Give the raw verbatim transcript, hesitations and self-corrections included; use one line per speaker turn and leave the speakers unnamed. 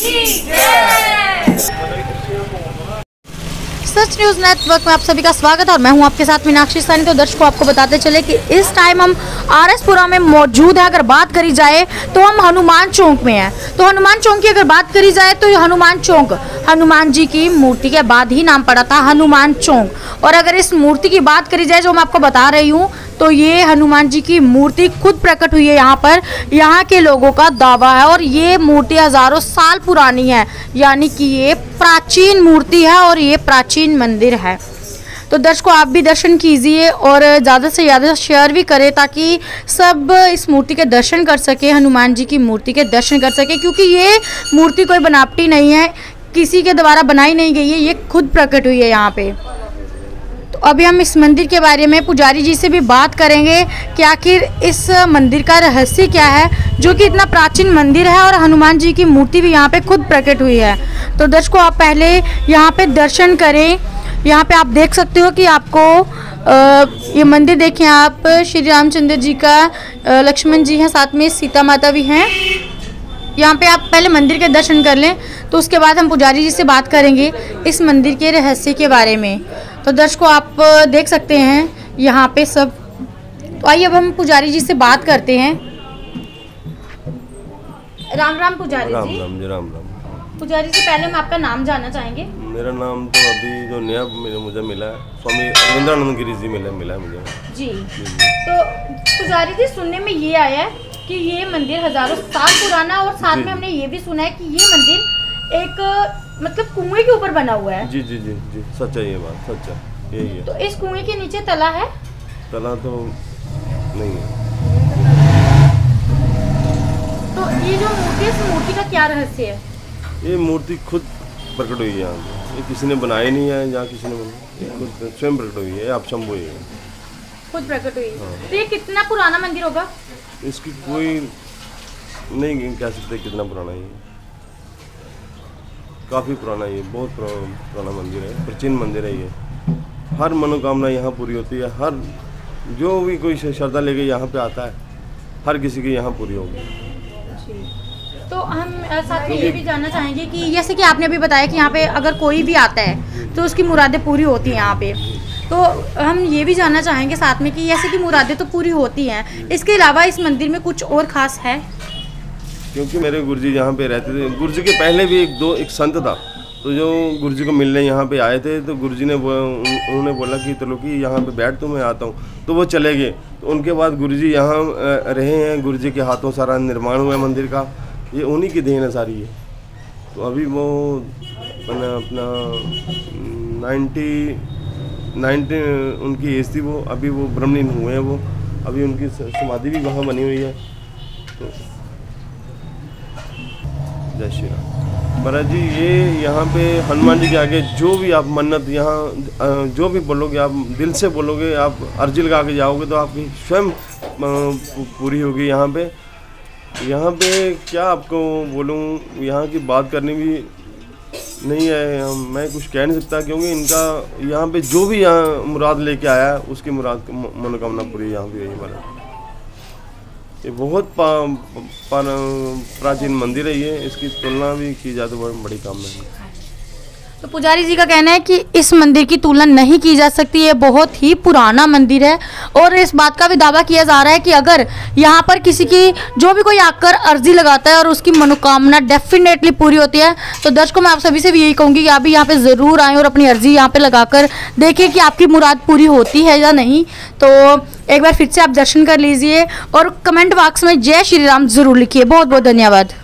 सच news network में आप सभी का स्वागत है और मैं हूं आपके साथ मीनाक्षी सानी। तो दर्शकों आपको बताते चले कि इस टाइम हम आर एस पुरा में मौजूद है। अगर बात करी जाए तो हम हनुमान चौक में हैं। तो हनुमान चौक की अगर बात करी जाए तो हनुमान चौक हनुमान जी की मूर्ति के बाद ही नाम पड़ा था हनुमान चौक। और अगर इस मूर्ति की बात करी जाए जो मैं आपको बता रही हूँ तो ये हनुमान जी की मूर्ति खुद प्रकट हुई है यहाँ पर। यहाँ के लोगों का दावा है और ये मूर्ति हजारों साल पुरानी है, यानी कि ये प्राचीन मूर्ति है और ये प्राचीन मंदिर है। तो दर्शकों आप भी दर्शन कीजिए और ज़्यादा से ज़्यादा शेयर भी करें ताकि सब इस मूर्ति के दर्शन कर सके, हनुमान जी की मूर्ति के दर्शन कर सके, क्योंकि ये मूर्ति कोई बनावटी नहीं है, किसी के द्वारा बनाई नहीं गई है, ये खुद प्रकट हुई है यहाँ पे। तो अभी हम इस मंदिर के बारे में पुजारी जी से भी बात करेंगे कि आखिर इस मंदिर का रहस्य क्या है, जो कि इतना प्राचीन मंदिर है और हनुमान जी की मूर्ति भी यहाँ पे खुद प्रकट हुई है। तो दर्शकों आप पहले यहाँ पे दर्शन करें। यहाँ पे आप देख सकते हो कि आपको आ, ये मंदिर देखें आप, श्री रामचंद्र जी का, आ, लक्ष्मण जी हैं, साथ में सीता माता भी हैं। यहाँ पे आप पहले मंदिर के दर्शन कर लें, तो उसके बाद हम पुजारी जी से बात करेंगे इस मंदिर के रहस्य के बारे में। तो दर्शकों आप देख सकते हैं यहाँ पे सब। तो आइए अब हम पुजारी जी से बात करते हैं। राम राम पुजारी
राम
जी।
राम जी, राम राम।
पुजारी जी पहले हम आपका नाम जानना चाहेंगे।
मेरा नाम तो अभी जो नया मेरे मुझे मिला है, स्वामी रविंद्रानंद गिरी जी मिला मिला है मुझे
जी। तो पुजारी जी सुनने में ये आया है कि ये मंदिर हजारों साल पुराना है और साथ में हमने ये भी सुना है कि ये मंदिर एक मतलब कुएं के ऊपर बना हुआ है।
जी जी जी जी सच है, ये बात सच है, यही है।
तो इस कुएं के नीचे तला है?
तला तो नहीं है।
तो ये जो मूर्ति है, इस मूर्ति का क्या रहस्य है?
ये मूर्ति खुद प्रकट हुई है यहाँ पे, ये किसी ने बनाई नहीं है, यहाँ किसी ने बनाई, ये खुद स्वयं प्रकट हुई है। आप शंभू है,
खुद प्रकट हुई है। तो ये कितना पुराना मंदिर होगा?
इसकी कोई नहीं कह सकते कितना पुराना है, काफ़ी पुराना है, ये बहुत पुराना मंदिर है, प्राचीन मंदिर है। ये हर मनोकामना यहाँ पूरी होती है, हर जो भी कोई श्रद्धा लेके यहाँ पे आता है, हर किसी की यहाँ पूरी होगी।
तो हम साथ में ये भी जानना चाहेंगे कि जैसे कि आपने अभी बताया कि यहाँ पे अगर कोई भी आता है तो उसकी मुरादें पूरी होती हैं यहाँ पे, तो हम ये भी जानना चाहेंगे साथ में कि जैसे कि मुरादें तो पूरी होती हैं, इसके अलावा इस मंदिर में कुछ और ख़ास है?
क्योंकि मेरे गुरुजी यहाँ पे रहते थे, गुरुजी के पहले भी एक दो एक संत था, तो जो गुरुजी को मिलने यहाँ पे आए थे, तो गुरुजी ने उन्होंने बोला कि चलो कि यहाँ पे बैठ तो मैं आता हूँ, तो वो चले गए। तो उनके बाद गुरुजी यहाँ रहे हैं, गुरुजी के हाथों सारा निर्माण हुआ है मंदिर का, ये उन्हीं की देन है सारी है। तो अभी वो अपना अपना नाइन्टी नाइन्टी उनकी एज थी, वो अभी वो ब्रह्मलीन हुए हैं, वो अभी उनकी समाधि भी वहाँ बनी हुई है। तो जय श्री राम। महाराज जी ये यहाँ पे हनुमान जी के आगे जो भी आप मन्नत यहाँ जो भी बोलोगे, आप दिल से बोलोगे, आप अर्जी लगा के जाओगे तो आपकी स्वयं पूरी होगी। यहाँ पे यहाँ पे क्या आपको बोलूँ, यहाँ की बात करनी भी नहीं है, मैं कुछ कह नहीं सकता, क्योंकि इनका यहाँ पे जो भी यहाँ मुराद लेके आया उसकी मुराद मनोकामना पूरी यहाँ पे यही हमारा। ये बहुत पा, पा, प्राचीन मंदिर है ये, इसकी तुलना भी की जाए तो बहुत बड़ी काम है।
तो पुजारी जी का कहना है कि इस मंदिर की तुलना नहीं की जा सकती, ये बहुत ही पुराना मंदिर है और इस बात का भी दावा किया जा रहा है कि अगर यहाँ पर किसी की जो भी कोई आकर अर्जी लगाता है और उसकी मनोकामना डेफिनेटली पूरी होती है। तो दर्शकों मैं आप सभी से भी यही कहूँगी कि आप भी यहाँ पे ज़रूर आएँ और अपनी अर्जी यहाँ पे लगाकर देखें कि आपकी मुराद पूरी होती है या नहीं। तो एक बार फिर से आप दर्शन कर लीजिए और कमेंट बॉक्स में जय श्री राम ज़रूर लिखिए। बहुत बहुत धन्यवाद।